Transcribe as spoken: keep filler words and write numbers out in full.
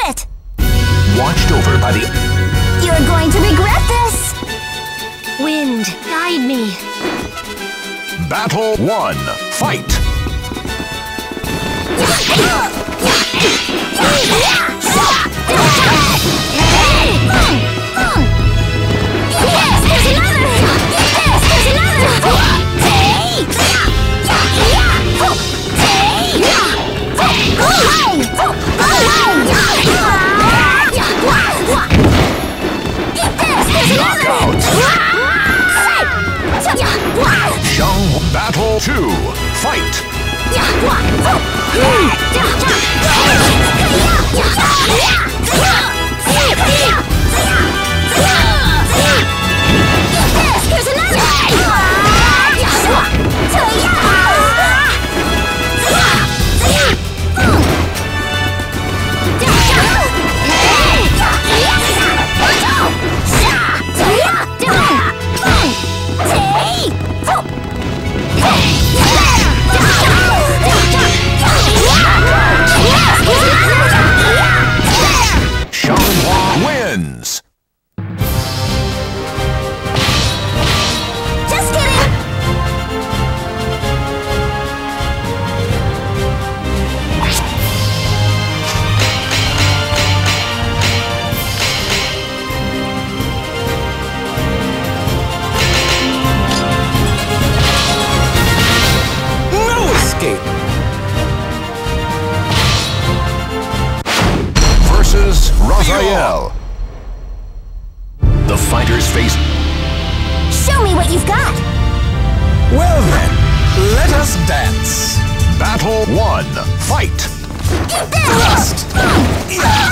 it! Watched over by the... You're going to regret this! Wind, guide me. Battle one. Fight! Knockout! Shang Battle two. Fight! Wins! Just kidding! No escape! Versus Raphael. The fighters face... Show me what you've got! Well then, let us dance. Battle one. Fight! Get this!